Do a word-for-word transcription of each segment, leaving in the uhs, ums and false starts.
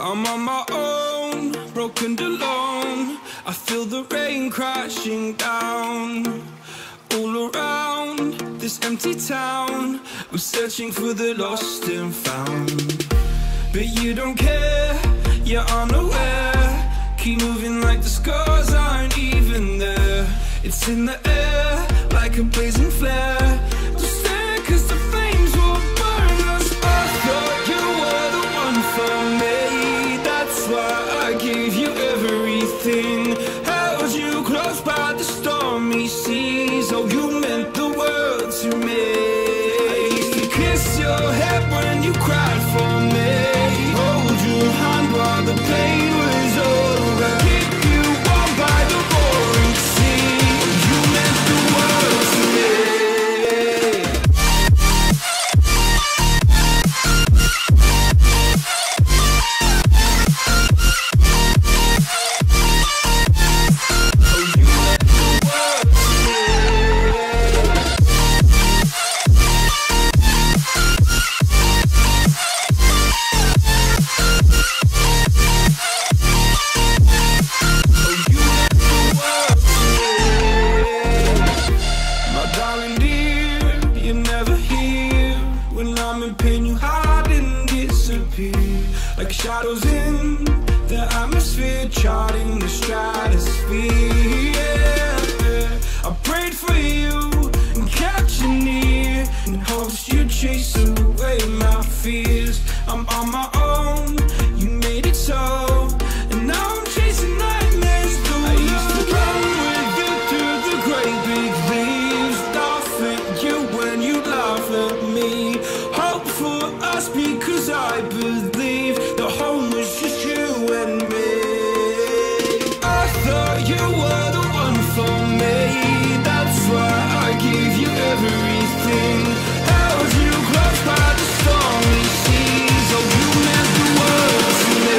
I'm on my own, broken and alone. I feel the rain crashing down. All around this empty town, I'm searching for the lost and found. But you don't care, you're unaware. Keep moving like the scars aren't even there. It's in the air, like a blazing flare. Just stare, cause the flames will burn us. I thought you were the one for me. That's why I gave you everything. Held you close by the stormy seas. Oh, you meant the world to me. I used to kiss your head when you cried for me. Hold your hand while the pain was over. Keep you warm by the roaring sea. You meant the world to me. Like shadows in the atmosphere, charting the stratosphere. Yeah. I prayed for you and kept you near, in hopes you'd chase away my fears. I'm on my own, you made it so, and now I'm chasing nightmares through. I used to run with you through the great big leaves, laugh at you when you laugh at me. Hope for us because I believe the home was just you and me. I thought you were the one for me. That's why I gave you everything. Held you close by the stormy seas. Oh, you meant the world to me.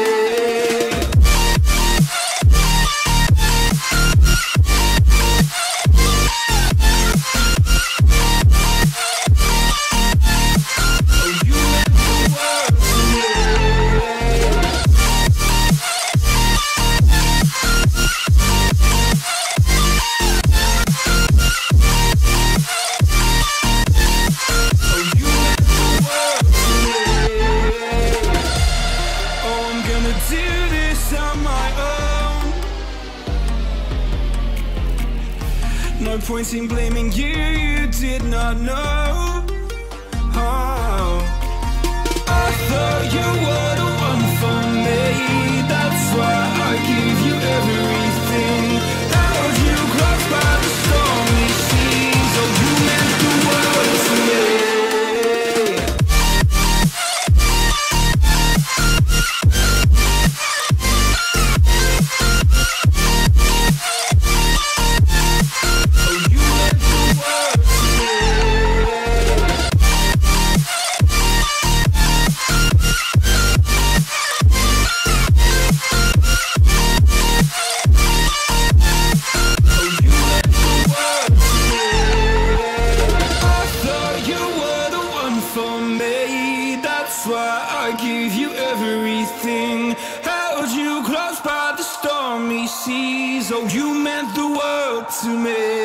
No point in blaming you, you did not know. Oh. I thought you were the one for me. That's why I gave you everything. Held you close by the stormy seas. Oh, you meant the world to me. That's why I gave you everything. Held you close by the stormy seas. Oh, you meant the world to me.